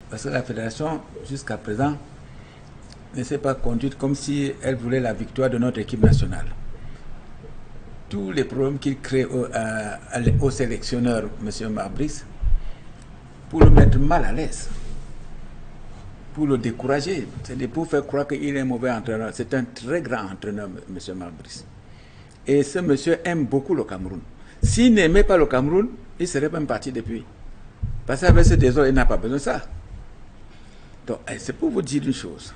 Parce que la fédération, jusqu'à présent, ne s'est pas conduite comme si elle voulait la victoire de notre équipe nationale. Tous les problèmes qu'il crée au sélectionneur, M. Marbrice, pour le mettre mal à l'aise, pour le décourager, c'est pour faire croire qu'il est un mauvais entraîneur. C'est un très grand entraîneur, M. Marbrice. Et ce monsieur aime beaucoup le Cameroun. S'il n'aimait pas le Cameroun, il serait même parti depuis. Parce qu'avec ce désordre, il n'a pas besoin de ça. Donc, c'est pour vous dire une chose.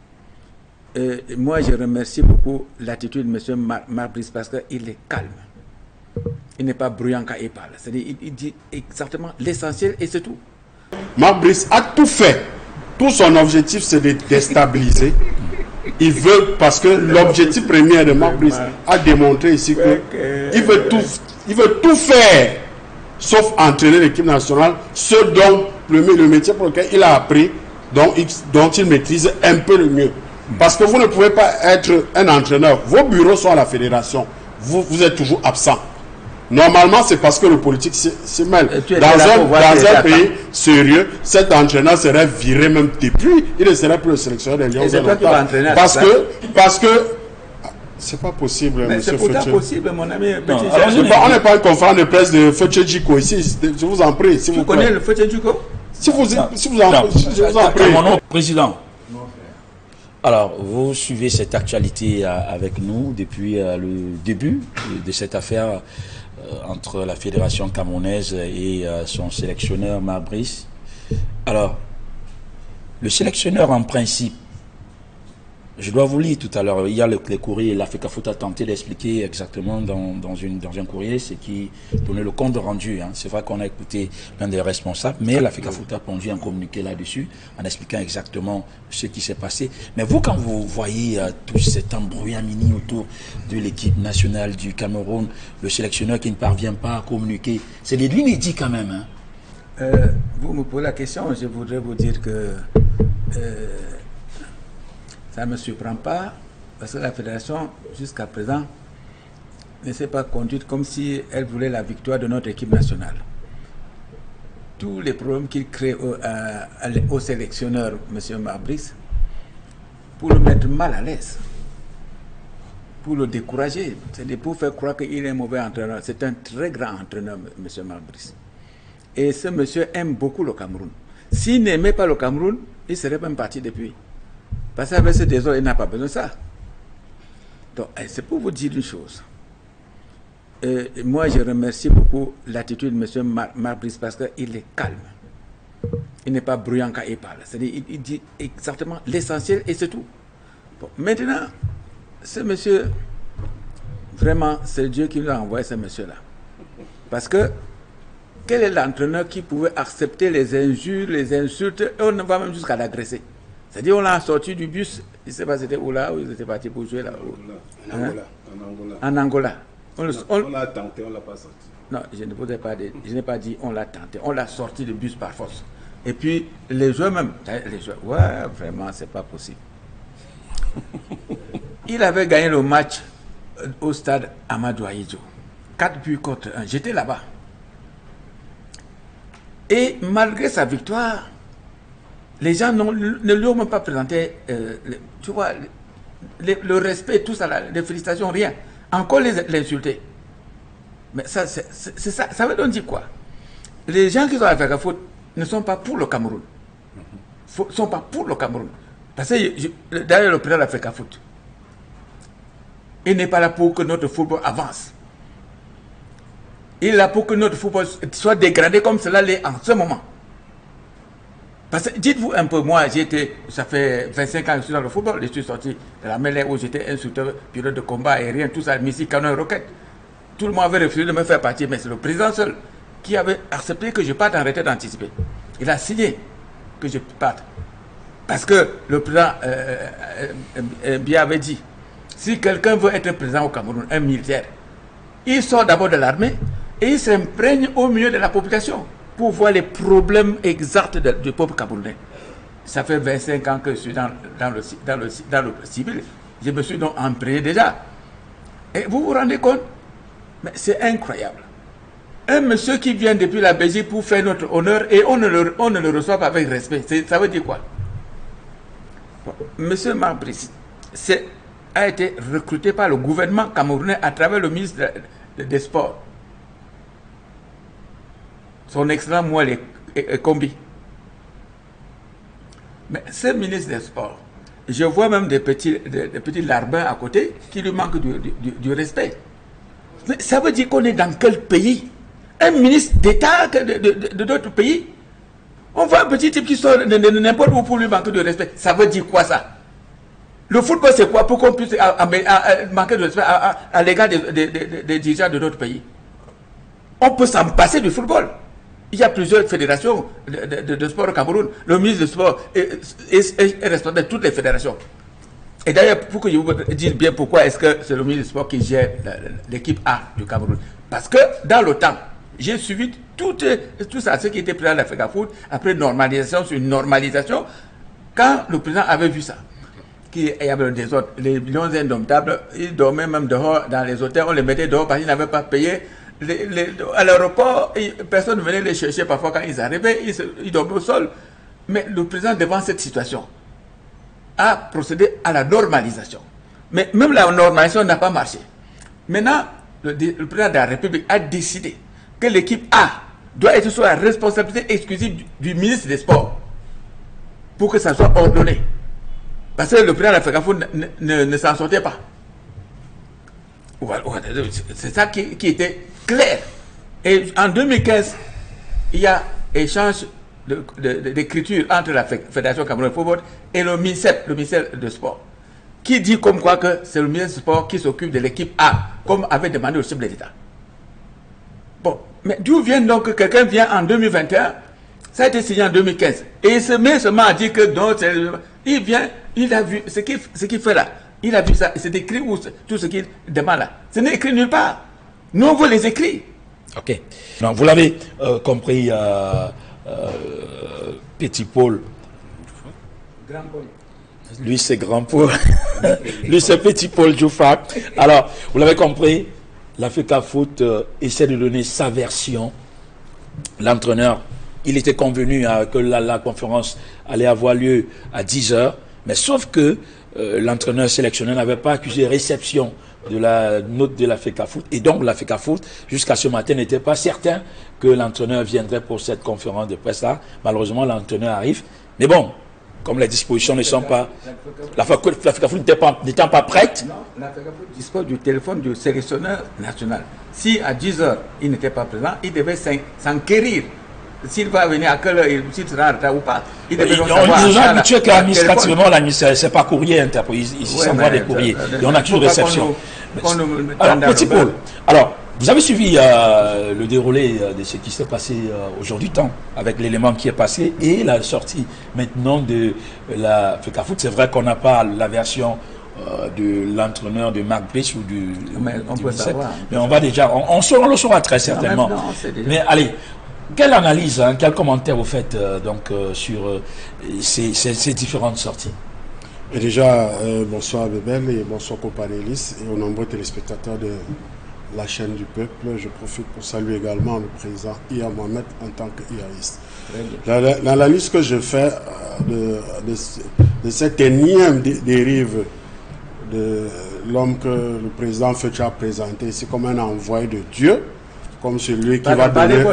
Moi, je remercie beaucoup l'attitude de M. Marbrice parce qu'il est calme. Il n'est pas bruyant quand il parle. C'est-à-dire, il dit exactement l'essentiel et c'est tout. Marbrice a tout fait. Tout son objectif, c'est de déstabiliser. Il veut, parce que l'objectif premier de Marbrice a démontré ici qu'il veut tout faire, sauf entraîner l'équipe nationale, ce dont le métier pour lequel il a appris, dont il maîtrise un peu le mieux. Parce que vous ne pouvez pas être un entraîneur. Vos bureaux sont à la fédération. Vous êtes toujours absent. Normalement, c'est parce que le politique se mêle. Dans un pays sérieux, cet entraîneur serait viré même depuis. Il ne serait plus le sélectionneur des Lions. Parce que c'est pas possible, mais monsieur Fetché. C'est pourtant possible, mon ami. On n'est pas une conférence de presse de Fetché Djiko ici. Je vous en prie. Si vous connaissez le Fetché Djiko? Si vous en prie. Mon nom, président. Alors, vous suivez cette actualité avec nous depuis le début de cette affaire entre la Fédération camerounaise et son sélectionneur Marbrice. Alors, le sélectionneur en principe, je dois vous lire tout à l'heure, il y a les courriers, l'Africafoot a tenté d'expliquer exactement dans un courrier ce qui donnait le compte rendu. Hein. C'est vrai qu'on a écouté l'un des responsables, mais l'Africafoot a pondu un communiqué là-dessus en expliquant exactement ce qui s'est passé. Mais vous, quand vous voyez tout cet embrouillamini autour de l'équipe nationale du Cameroun, le sélectionneur qui ne parvient pas à communiquer, c'est de l'inédit quand même. Hein. Vous me posez la question, je voudrais vous dire que ça ne me surprend pas parce que la fédération, jusqu'à présent, ne s'est pas conduite comme si elle voulait la victoire de notre équipe nationale. Tous les problèmes qu'il crée au sélectionneur, M. Marbrice, pour le mettre mal à l'aise, pour le décourager, c'est pour faire croire qu'il est un mauvais entraîneur. C'est un très grand entraîneur, M. Marbrice. Et ce monsieur aime beaucoup le Cameroun. S'il n'aimait pas le Cameroun, il serait même parti depuis. Parce qu'avec ce désordre, il n'a pas besoin de ça. Donc, c'est pour vous dire une chose. Moi, je remercie beaucoup l'attitude de M. Marbrice parce qu'il est calme. Il n'est pas bruyant quand il parle. C'est-à-dire, il dit exactement l'essentiel et c'est tout. Bon, maintenant, ce monsieur, vraiment, c'est Dieu qui nous a envoyé ce monsieur-là. Parce que, quel est l'entraîneur qui pouvait accepter les injures, les insultes, et on va même jusqu'à l'agresser? C'est-à-dire, on l'a sorti du bus, je ne sais pas c'était où là, où ils étaient partis pour jouer là. En Angola. On l'a tenté, on ne l'a pas sorti. Non, je n'ai pas dit on l'a tenté, on l'a sorti du bus par force. Et puis, les joueurs même, ouais, vraiment, c'est pas possible. Il avait gagné le match au stade Amadou Ahidjo. 4 buts contre 1. J'étais là-bas. Et malgré sa victoire, les gens ne lui ont même pas présenté, tu vois, le respect, tout ça, les félicitations, rien. Encore l'insulter. Mais ça, c'est ça. Ça veut donc dire quoi? Les gens qui sont à Africafoot ne sont pas pour le Cameroun. Ne sont pas pour le Cameroun. Parce que, d'ailleurs, le président de l'Africafoot, il n'est pas là pour que notre football avance. Il est là pour que notre football soit dégradé comme cela l'est en ce moment. Parce que dites-vous un peu, moi, ça fait 25 ans que je suis dans le football, je suis sorti de la mêlée où j'étais instructeur, pilote de combat aérien, tout ça, missile, canon et roquette. Tout le monde avait refusé de me faire partir, mais c'est le président seul qui avait accepté que je parte en retraite anticipée. Il a signé que je parte. Parce que le président bien avait dit, si quelqu'un veut être président au Cameroun, un militaire, il sort d'abord de l'armée et il s'imprègne au milieu de la population pour voir les problèmes exacts du peuple camerounais. Ça fait 25 ans que je suis dans le civil. Je me suis donc imprégné déjà. Et vous vous rendez compte? Mais c'est incroyable. un monsieur qui vient depuis la Belgique pour faire notre honneur et on ne le reçoit pas avec respect. Ça veut dire quoi? Monsieur Marc Brice a été recruté par le gouvernement camerounais à travers le ministre des Sports. Son excellent Mouel Kombi. Mais ce ministre des Sports, je vois même des petits larbins à côté qui lui manquent du respect. Mais ça veut dire qu'on est dans quel pays? Un ministre d'État de d'autres pays? On voit un petit type qui sort de n'importe où pour lui manquer de respect. Ça veut dire quoi ça? Le football c'est quoi pour qu'on puisse manquer de respect à l'égard des dirigeants de d'autres pays? On peut s'en passer du football. Il y a plusieurs fédérations de sport au Cameroun. Le ministre du sport est responsable de toutes les fédérations. Et d'ailleurs, pour que je vous dise bien pourquoi est-ce que c'est le ministre du sport qui gère l'équipe A du Cameroun. Parce que dans le temps, j'ai suivi tout ça, ce qui était président de l'Africa Foot, après normalisation sur une normalisation, quand le président avait vu ça, qu'il y avait des autres, les lions indomptables, ils dormaient même dehors dans les hôtels, on les mettait dehors parce qu'ils n'avaient pas payé. À l'aéroport, personne ne venait les chercher parfois quand ils arrivaient, ils dormaient au sol. Mais le président, devant cette situation, a procédé à la normalisation. Mais même la normalisation n'a pas marché. Maintenant, le président de la République a décidé que l'équipe A doit être sous la responsabilité exclusive du ministre des Sports pour que ça soit ordonné. Parce que le président de l'Africa Foot ne s'en sortait pas. C'est ça qui était clair. Et en 2015, il y a échange d'écriture entre la Fédération Camerounaise de Football et le ministère de Sport, qui dit comme quoi que c'est le ministre du Sport qui s'occupe de l'équipe A, comme avait demandé le chef de l'État. Bon, mais d'où vient donc que quelqu'un vient en 2021, ça a été signé en 2015, et il se met seulement à dire que donc, il vient, il a vu ce qu'il fait là, il a vu ça, c'est écrit où tout ce qu'il demande là. Ce n'est écrit nulle part. Nous on veut les écrits. Ok. Donc, vous l'avez compris, Petit Paul. Grand Paul. Lui, c'est Grand Paul. Lui, c'est Petit Paul Djouffa. Alors, vous l'avez compris, l'Africa Foot essaie de donner sa version. L'entraîneur, il était convenu que la conférence allait avoir lieu à 10 h, mais sauf que l'entraîneur sélectionneur n'avait pas accusé réception de la note de l'Africa Foot, et donc l'Africa Foot jusqu'à ce matin n'était pas certain que l'entraîneur viendrait pour cette conférence de presse là. Malheureusement l'entraîneur arrive, mais bon, comme les dispositions ne sont pas, l'Africa Foot n'étant pas prête. Non, l'Africa Foot dispose du téléphone du sélectionneur national. Si à 10 h il n'était pas présent, il devait s'enquérir s'il va venir à quelle heure, s'il sera en retard ou pas. On est déjà habitué qu'administrativement, c'est pas courrier interposé, ils s'envoient des courriers. Et on n'a qu'une réception. Alors, Petit Paul, alors, vous avez suivi le déroulé de ce qui s'est passé aujourd'hui, avec l'élément qui est passé et la sortie maintenant de l'Africa Foot. C'est vrai qu'on n'a pas la version de l'entraîneur de Marc Brice ou du mais on va déjà, on le saura très certainement. Mais allez, quelle analyse, quel commentaire vous faites sur ces différentes sorties? Et déjà, bonsoir Bébel et bonsoir companélistes et aux nombreux téléspectateurs de la chaîne du peuple. Je profite pour saluer également le président Iya Mohamed en tant qu'IAiste. L'analyse que je fais de cette énième dérive de l'homme que le président Fetcha a présenté ici comme un envoyé de Dieu, comme celui qui va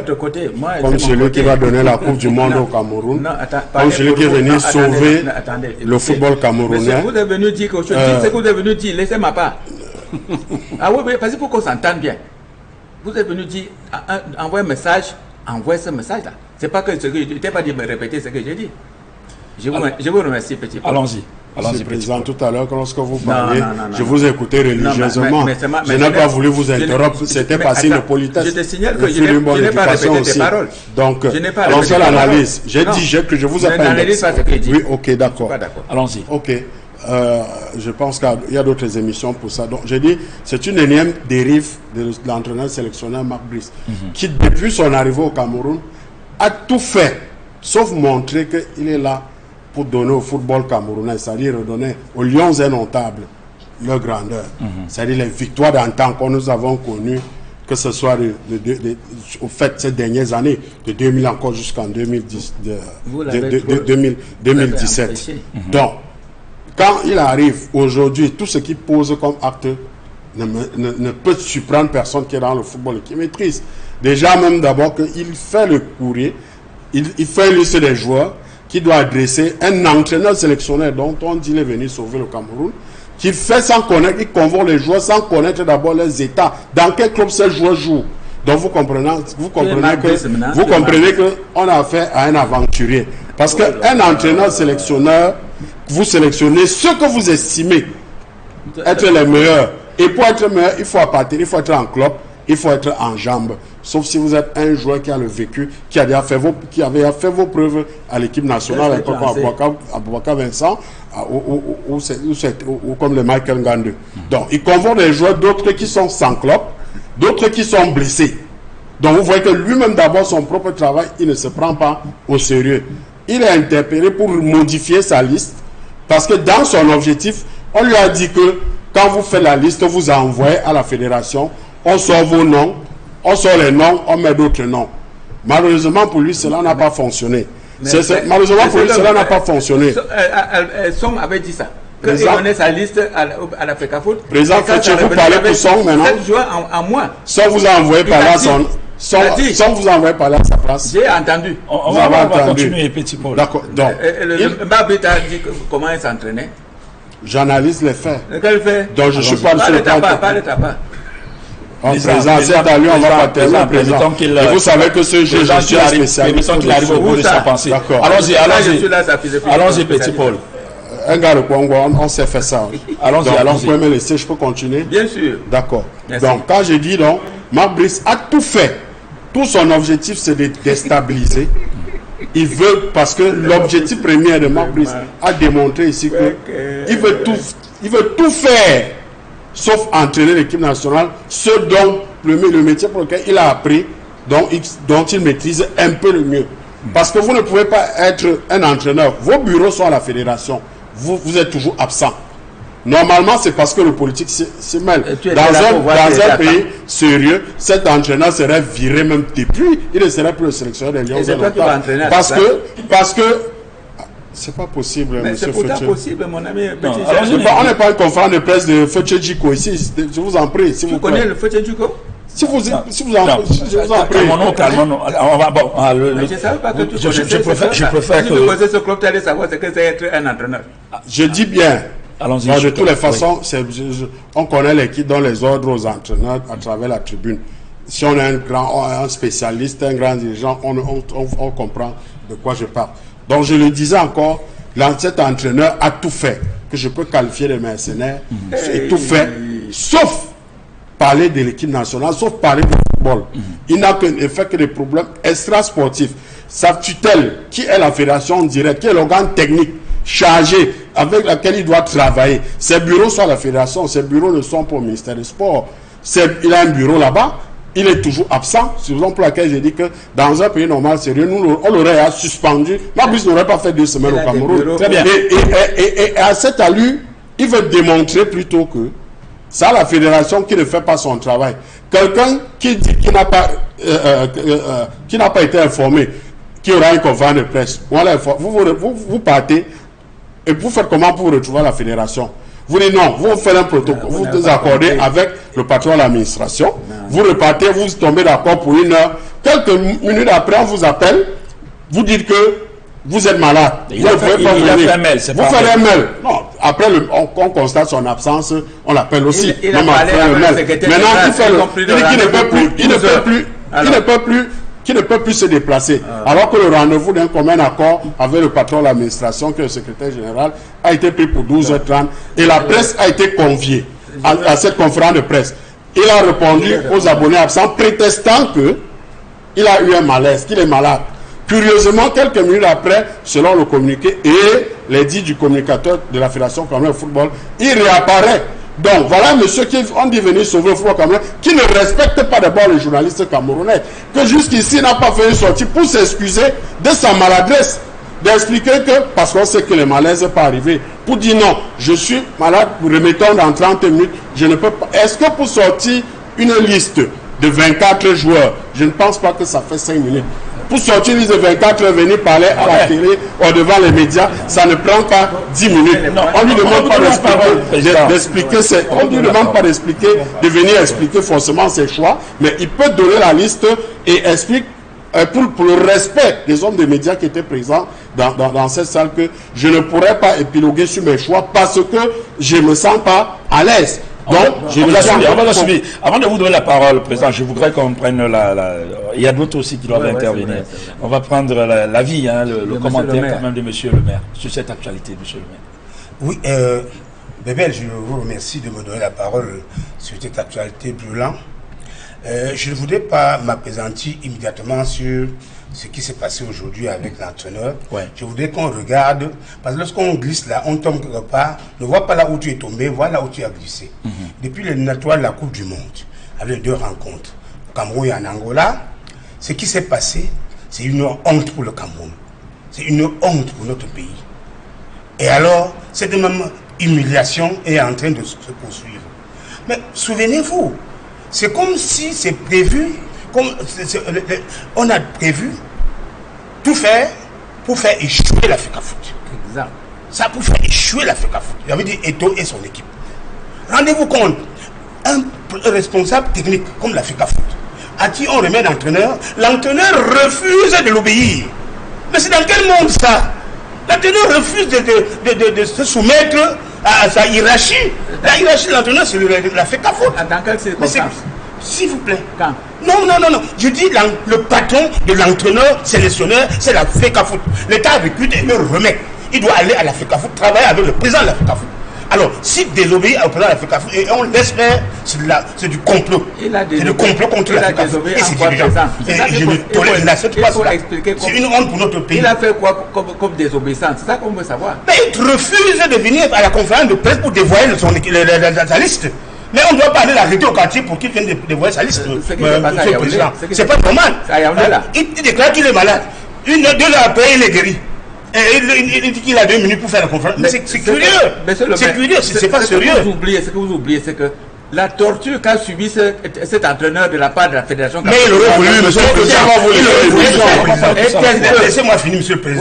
donner la Coupe du Monde au Cameroun, comme celui qui est venu sauver le football camerounais. Monsieur, vous êtes venu dire que je dis ce que vous êtes venu dire, laissez-moi pas. Ah oui, parce qu'il faut qu'on s'entende bien. Vous êtes venu dire, envoyez un message, envoyez ce message-là. C'est pas que ce que je n'ai pas dit me répéter ce que j'ai dit. Je vous remercie, Petit Paul. Allons-y. Monsieur le Président, tout à l'heure, lorsque vous parliez, je vous ai écouté religieusement. Je n'ai pas voulu vous interrompre, c'était pas signe de politesse. Je te signale que je n'ai pas répété tes paroles. Donc, dans seule analyse, j'ai dit que je vous ai pas dit. Oui, ok, d'accord. Allons-y. Ok. Je pense qu'il y a d'autres émissions pour ça. Donc, j'ai dit, c'est une énième dérive de l'entraîneur sélectionneur Marc Brice, qui, depuis son arrivée au Cameroun, a tout fait, sauf montrer qu'il est là pour donner au football camerounais, c'est-à-dire redonner aux Lions indomptables leur grandeur. C'est-à-dire les victoires d'antan que nous avons connues que ce soit au fait ces dernières années, de 2000 encore jusqu'en 2017. Donc, quand il arrive aujourd'hui, tout ce qu'il pose comme acte ne peut surprendre personne qui est dans le football et qui maîtrise. Déjà même d'abord qu'il fait le courrier, il fait une liste des joueurs qui doit adresser un entraîneur sélectionneur dont on dit qu'il est venu sauver le Cameroun, qui fait sans connaître, il convoque les joueurs sans connaître d'abord leurs états. Dans quel club ces joueurs jouent. Donc vous comprenez qu'on a affaire à un aventurier. Parce qu'un entraîneur sélectionneur, vous sélectionnez ceux que vous estimez être les meilleurs. Et pour être meilleur, il faut appartenir, il faut être en club, il faut être en jambes. Sauf si vous êtes un joueur qui a le vécu, qui avait fait vos preuves à l'équipe nationale, à Boubacar Vincent, ou comme le Michael Ngandou. Donc, il convoque des joueurs, d'autres qui sont sans club, d'autres qui sont blessés. Donc, vous voyez que lui-même, d'abord, son propre travail, il ne se prend pas au sérieux. Il est interpellé pour modifier sa liste, parce que dans son objectif, on lui a dit que quand vous faites la liste, vous envoyez à la fédération, on sort vos noms, on sort les noms, on met d'autres noms. Malheureusement pour lui, cela n'a pas fonctionné. Malheureusement pour lui, cela n'a pas fonctionné. Song avait dit ça. Il donnait sa liste à la FECAFOOT. Président Fetché, vous parlez pour Song maintenant. 7 joueurs en moins. Song vous a envoyé par là Song vous a envoyé par là sa place. J'ai entendu. On va continuer, Petit Paul. D'accord. Donc, Mbappé t'a dit comment il s'entraînait. J'analyse les faits. Quel fait? Donc je ne suis pas le seul. Pas de tapas. Président, c'est à lui, on va pas terminer, président. Et vous savez que ce jeu, je suis spécialiste. Permettons qu'il arrive au bout de sa pensée. Allons-y, Petit Paul. Un gars de Congo, on s'est fait ça. Allons-y. Vous pouvez me laisser, je peux continuer? Bien sûr. D'accord. Donc, quand je dis donc, Marc Brice a tout fait. Tout son objectif, c'est de déstabiliser. Il veut, parce que l'objectif premier de Marc Brice a démontré ici qu'il veut tout faire, sauf entraîner l'équipe nationale, ce dont le métier pour lequel il a appris, dont il maîtrise un peu le mieux. Parce que vous ne pouvez pas être un entraîneur. Vos bureaux sont à la fédération. Vous êtes toujours absent. Normalement, c'est parce que le politique se mêle. Dans un pays sérieux, cet entraîneur serait viré même depuis. Il ne serait plus le sélectionneur des Lions. Parce que c'est pas possible, monsieur Fetché. C'est possible, mon ami. On n'est pas une conférence de presse de Fetché Djiko ici. Je vous en prie. Tu connais le Fetché Djiko? Je vous en prie. Calmons-nous. Je ne savais pas que tu connaissais. Je préfère que... Si tu connaissais ce club, tu allais savoir ce que c'est être un entraîneur. Je dis bien. Allons-y. De toutes les façons, on connaît l'équipe dans les ordres aux entraîneurs à travers la tribune. Si on est un spécialiste, un grand dirigeant, on comprend de quoi je parle. Donc je le disais encore, cet entraîneur a tout fait, que je peux qualifier de mercenaire, et tout fait, sauf parler de l'équipe nationale, sauf parler du football. Il n'a fait que des problèmes extra-sportifs. Sa tutelle, qui est la fédération directe, qui est l'organe technique chargé avec laquelle il doit travailler. Ses bureaux sont à la fédération, ses bureaux ne sont pas au ministère des Sports. Il a un bureau là-bas, il est toujours absent. C'est la raison pour laquelle j'ai dit que dans un pays normal, sérieux, on l'aurait suspendu. Mabrice n'aurait pas fait 2 semaines au Cameroun. Très bien. Et à cette allure, il veut démontrer plutôt que c'est la fédération qui ne fait pas son travail. Quelqu'un qui dit qu'il n'a pas été informé, qui aura une conférence de presse, vous partez et vous faites comment pour retrouver la fédération? Vous dites non, vous faites un protocole, vous vous accordez avec le patron de l'administration, vous repartez, vous tombez d'accord pour 1 heure. Quelques minutes après, on vous appelle, vous dites que vous êtes malade. Il a fait un mail, vous faites un mail. Non, après, on constate son absence, on l'appelle aussi. Il a parlé avec le secrétaire. Maintenant, il dit qu'il ne peut plus se déplacer. Alors que le rendez-vous d'un commun accord avec le patron de l'administration, que le secrétaire général, a été pris pour 12h30 et la presse a été conviée à cette conférence de presse. Il a répondu aux abonnés absents, prétestant qu'il a eu un malaise, qu'il est malade. Curieusement, quelques minutes après, selon le communiqué et les dits du communicateur de la Fédération camerounaise de football, il réapparaît. Donc voilà monsieur qui on dit venir sauver le football camerounais, qui ne respecte pas d'abord les journalistes camerounais, que jusqu'ici n'a pas fait une sortie pour s'excuser de sa maladresse, d'expliquer que, parce qu'on sait que les malaises ne peuvent pas arriver, pour dire non, je suis malade, remettons dans 30 minutes, je ne peux pas. Est-ce que pour sortir une liste de 24 joueurs. Je ne pense pas que ça fait 5 minutes. Pour sortir une liste de 24 heures, venir parler à la télé ou devant les médias, ça ne prend pas 10 minutes. On ne lui demande pas d'expliquer, on ne lui demande pas d'expliquer, de venir expliquer forcément ses choix, mais il peut donner la liste et explique pour le respect des hommes des médias qui étaient présents dans cette salle que je ne pourrais pas épiloguer sur mes choix parce que je ne me sens pas à l'aise. Donc, on va suivre. Avant de vous donner la parole, Président, je voudrais qu'on prenne il y a d'autres aussi qui doivent intervenir. On va prendre l'avis, le commentaire quand même de Monsieur le maire sur cette actualité, Monsieur le maire. Oui, Bébel, je vous remercie de me donner la parole sur cette actualité brûlante. Je ne voudrais pas m'appesantir immédiatement sur ce qui s'est passé aujourd'hui avec l'entraîneur. Ouais. Je voudrais qu'on regarde, parce que lorsqu'on glisse là, on tombe quelque part, ne vois pas là où tu es tombé, vois là où tu as glissé. Depuis l'éliminatoire de la Coupe du Monde, avec les 2 rencontres, au Cameroun et en Angola, ce qui s'est passé, c'est une honte pour le Cameroun. C'est une honte pour notre pays. Et alors, cette même humiliation est en train de se poursuivre. Mais souvenez-vous, c'est comme si c'est prévu, on a prévu tout faire pour faire échouer la FECAFOOT. Exact. Ça pour faire échouer la FECAFOOT. J'avais dit Eto'o et son équipe. Rendez-vous compte, un responsable technique comme la FECAFOOT, à qui on remet l'entraîneur, l'entraîneur refuse de l'obéir. Mais c'est dans quel monde ça? L'entraîneur refuse de se soumettre à sa hiérarchie. La hiérarchie de l'entraîneur, c'est la FECAFOOT. Dans quelle circonstance? S'il vous plaît. Quand? Non. Je dis le patron de l'entraîneur sélectionneur, c'est la FECAFOOT. L'État recrute et le remet. Il doit aller à la FECAFOOT, travailler avec le président de la FECAFOOT. Alors, si désobéit au président de la FECAFOOT et on laisse faire, c'est du complot. C'est le complot contre la FECAFOOT. Et c'est dirigeant. Je ne tolère pas cela. C'est une honte pour notre pays. Il a fait quoi comme désobéissance? C'est ça qu'on veut savoir. Mais il refuse de venir à la conférence de presse pour dévoiler sa liste. Mais on ne doit pas aller l'arrêter au quartier pour qu'il vienne dévoiler sa liste. C'est pas normal. Il déclare qu'il est malade. 2 heures après, il est guéri. Et il dit qu'il a 2 minutes pour faire la conférence. Mais c'est curieux. C'est curieux, c'est pas sérieux. Ce que vous oubliez, c'est que la torture qu'a subi cet entraîneur de la part de la Fédération. Mais il aurait voulu, monsieur le président. Laissez-moi finir, monsieur le président.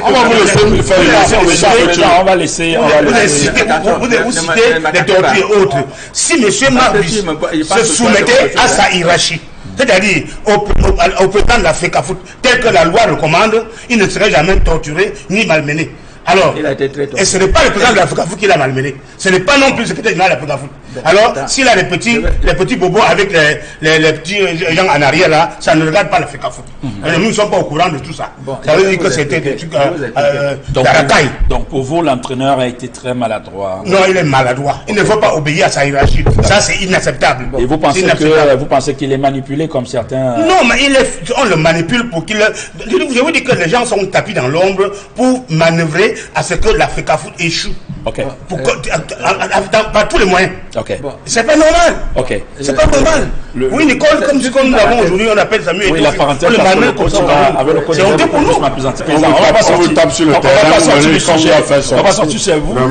On va laisser. Vous citez les tortures et autres. Si monsieur Marvis se soumettait à sa hiérarchie, c'est-à-dire au président de la FECAFOOT, tel que la loi recommande, il ne serait jamais torturé ni malmené. Alors, et ce n'est pas le président de la FECAFOOT qui l'a malmené. Ce n'est pas non plus le secrétaire général de la FECAFOOT. Alors, s'il a les petits bobos avec les petits gens en arrière là, ça ne regarde pas la FECAFOOT. Nous ne sommes pas au courant de tout ça. Ça veut dire que c'était des trucs d'Arakaï. Donc pour vous, l'entraîneur a été très maladroit. Non, il est maladroit. Il ne faut pas obéir à sa hiérarchie. Ça, c'est inacceptable. Et vous pensez qu'il est manipulé comme certains... Non, mais on le manipule pour qu'il... Je vous dis que les gens sont tapis dans l'ombre pour manœuvrer à ce que la FECAFOOT échoue. Ok. Par tous les moyens. Ok. C'est pas normal. Ok. C'est pas normal. Oui, Nicole, comme nous l'avons aujourd'hui, on appelle ça mieux. Oui, la parenthèse. C'est honteux pour nous. On va pas sortir sur le terrain. On va pas sortir sur vous.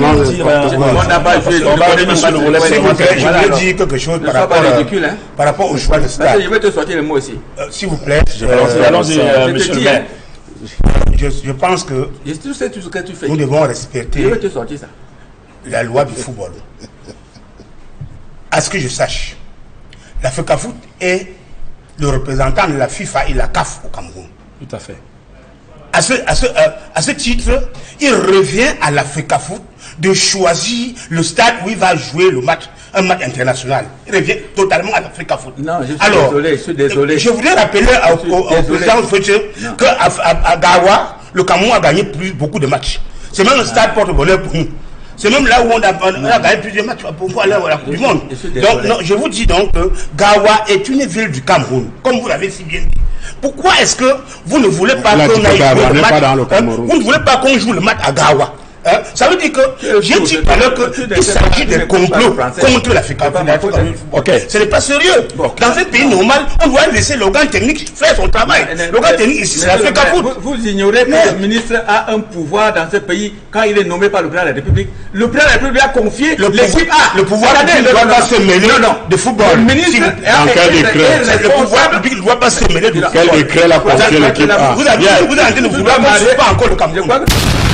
Je veux dire quelque chose par rapport au choix de stade. Je vais te sortir le mot aussi. S'il vous plaît. Allons-y, monsieur le maire. Je pense que tu sais tout ce que tu fais. Nous devons respecter la loi du football. À ce que je sache, la FECAFOOT est le représentant de la FIFA et la CAF au Cameroun. Tout à fait. À ce titre, il revient à la FECAFOOT de choisir le stade où il va jouer le match, un match international. Il revient totalement à la FECAFOOT. Non, je suis désolé. Je voudrais rappeler au président Feuché qu'à Gawa, le Cameroun a gagné beaucoup de matchs. C'est même un stade porte-bonheur pour nous. C'est même là où on a gagné plusieurs matchs pour aller à la Coupe du Monde. Donc, non, je vous dis donc que Gawa est une ville du Cameroun, comme vous l'avez si bien dit. Pourquoi est-ce que vous ne voulez pas qu'on aille jouer le match? Vous ne voulez pas qu'on joue le match à Gawa? Hein? Ça veut dire que j'ai dit tout à l'heure qu'il s'agit de complot contre la fédération. Okay. Ce n'est pas sérieux. Dans un pays normal, on doit laisser l'organe technique faire son travail. L'organe technique ici, c'est la FECAFOOT. Vous ignorez que le ministre a un pouvoir dans ce pays quand il est nommé par le président de la République. Le président de la République a confié l'équipe A. Le pouvoir public ne doit pas se mêler de football. Le ministre le pouvoir public ne doit pas se mêler de football. Quel décret l'a confié l'équipe A? Vous avez dit que vous ne voulez pas encore le Cameroun.